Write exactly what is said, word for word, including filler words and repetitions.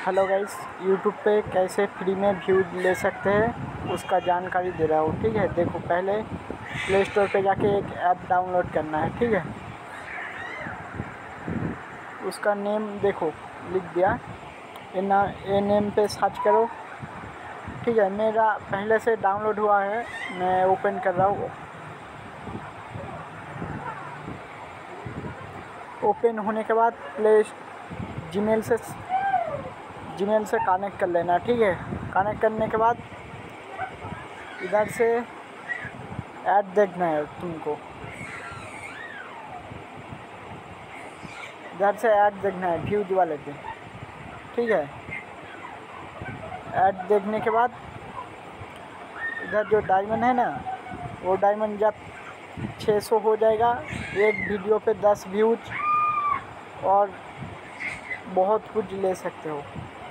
Hello guys, YouTube पे कैसे free में व्यू ले सकते हैं उसका जानकारी दे रहा हूँ। ठीक है, देखो पहले प्ले स्टोर पे जाके एक ऐप डाउनलोड करना है। ठीक है, उसका नेम देखो लिख दिया, ये ना ये नेम पे सर्च करो। ठीक है, मेरा पहले से डाउनलोड हुआ है, मैं ओपन कर रहा हूँ। ओपन होने के बाद प्ले जीमेल से जीमेल से कनेक्ट कर लेना। ठीक है, कनेक्ट करने के बाद इधर से ऐड देखना है तुमको, इधर से ऐड देखना है व्यूज वाले पे। ठीक है, ऐड देखने के बाद इधर जो डायमंड है ना, वो डायमंड जब छः सौ हो जाएगा, एक वीडियो पे दस व्यूज और बहुत कुछ ले सकते हो।